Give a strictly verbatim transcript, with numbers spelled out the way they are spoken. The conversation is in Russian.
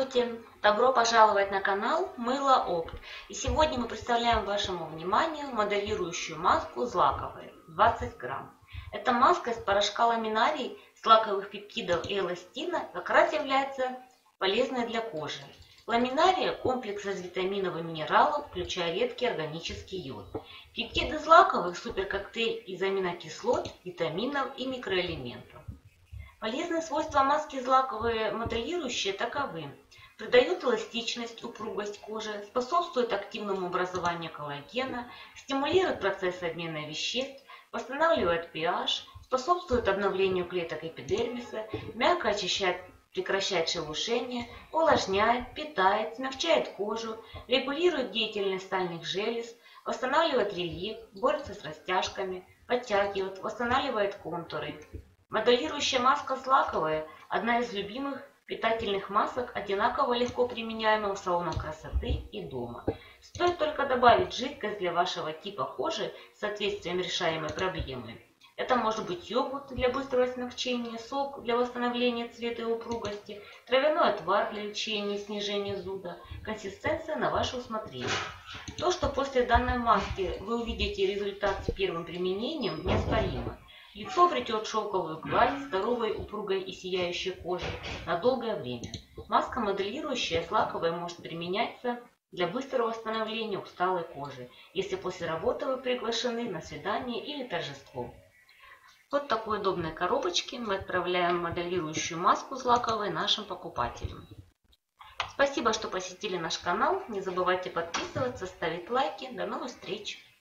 Здравствуйте! Добро пожаловать на канал Мыло Опт. И сегодня мы представляем вашему вниманию моделирующую маску злаковые двадцать грамм. Эта маска из порошка ламинарий, злаковых пептидов и эластина как раз является полезной для кожи. Ламинария – комплекс из витаминов и минералов, включая редкий органический йод. Пептиды злаковых – суперкоктейль из аминокислот, витаминов и микроэлементов. Полезные свойства маски злаковые моделирующие таковы: придают эластичность, упругость кожи, способствует активному образованию коллагена, стимулирует процесс обмена веществ, восстанавливает pH, способствует обновлению клеток эпидермиса, мягко очищает, прекращает шелушение, увлажняет, питает, смягчает кожу, регулирует деятельность стальных желез, восстанавливает рельеф, борется с растяжками, подтягивает, восстанавливает контуры. Моделирующая маска злаковая – одна из любимых питательных масок, одинаково легко применяемая в салонах красоты и дома. Стоит только добавить жидкость для вашего типа кожи с соответствием решаемой проблемы. Это может быть йогурт для быстрого смягчения, сок для восстановления цвета и упругости, травяной отвар для лечения и снижения зуда. Консистенция на ваше усмотрение. То, что после данной маски вы увидите результат с первым применением, неоспоримо. Лицо обретет шелковую гладь, здоровой, упругой и сияющей кожи на долгое время. Маска моделирующая злаковая может применяться для быстрого восстановления усталой кожи, если после работы вы приглашены на свидание или торжество. Вот в такой удобной коробочке мы отправляем моделирующую маску злаковой нашим покупателям. Спасибо, что посетили наш канал. Не забывайте подписываться, ставить лайки. До новых встреч!